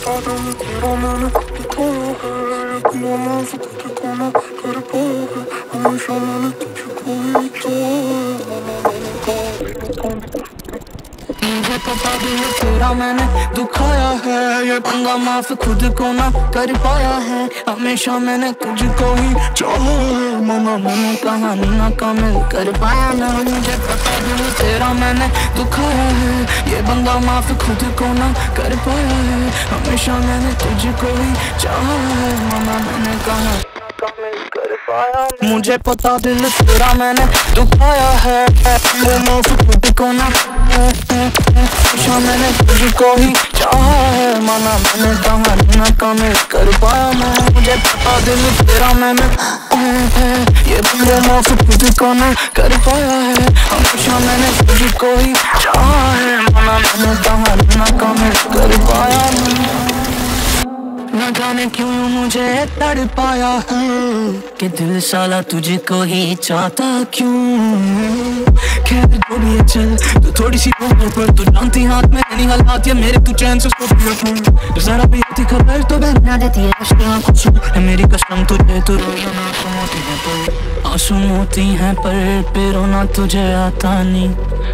तेरा मैंने दिखाया है, अपना माफ तुझको ना कर पाया है, हमेशा मैंने तुझको ही चाहा है। मुझे पता भी है तेरा मैंने दुखाया है, ये पंगा माफ खुद को ना कर पाया है, हमेशा मैंने तुझको ही चाहा है, मना मैंने कहानी ना कामिल कर पाया ना। मुझे पता भी है तेरा मैंने दुखाया है, ये बंदा माफ खुद को ना कर पाया है, हमेशा मैंने तुझको ही चाहा है, मना मैंने कहा कर पाया। मुझे पता दिल तेरा मैंने दुखाया है, वो माफ खुद को ना हमेशा मैंने तुझको ही चाहा है, माना मैंने कहा ना कामिल कर पाया मैं। मुझे पता दिल तेरा मैंने ये वो माफ खुद को ना कर पाया है, हमेशा मैंने तुझको ही चाहा है, माना मैंने कहा ना कामिल कर पाया मैं। न जाने क्यों मुझे तड़ पाया है कि दिल साला तुझको ही चाहता क्यों। खैर जो भी है चल, तू थोड़ी सी उम्र पर तू जानती हाथ में नहीं हालात ये मेरे, तू चैन से सो रखूं जरा भी होती खबर तो बहना देती है मुश्किल कुछ है मेरी कसम तुझे, तू रोना ना होती है पर आंसू मोती हैं पर रोना तुझे आता नहीं।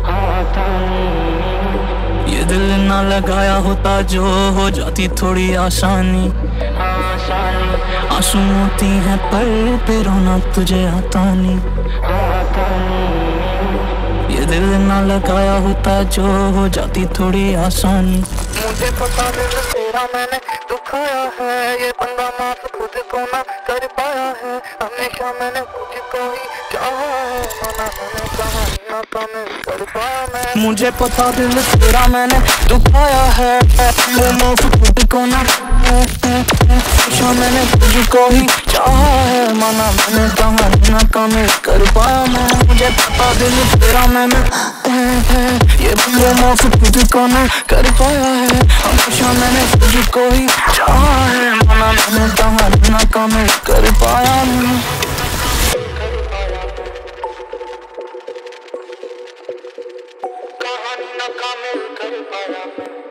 ये दिल ना लगाया होता जो हो जाती थोड़ी आसानी, आंसू मोती हैं पर रोना तुझे आता नहीं। ये दिल ना लगाया होता जो हो जाती थोड़ी आसानी। मुझे पता दिल तेरा मैंने दुखाया है, ये बंदा माफ खुद को ना कर पाया है, हमेशा मैंने तुझको ही चाहा है, माना मैंने कहा ना कामिल कर पाया मैं। मुझे पता दिल तेरा मैंने दुखाया है, वो माफ खुद को ना हमेशा मैंने तुझको ही चाहा है, माना मैंने कहा ना कामिल कर पाया मैं। मुझे पता दिल तेरा मैंने ये वो माफ खुद को ना कर पाया है, हमेशा मैंने तुझको ही चाहा है, माना मैंने कहा ना कामिल कर पाया मैं। कहानी ना कामिल कर पाया मैं।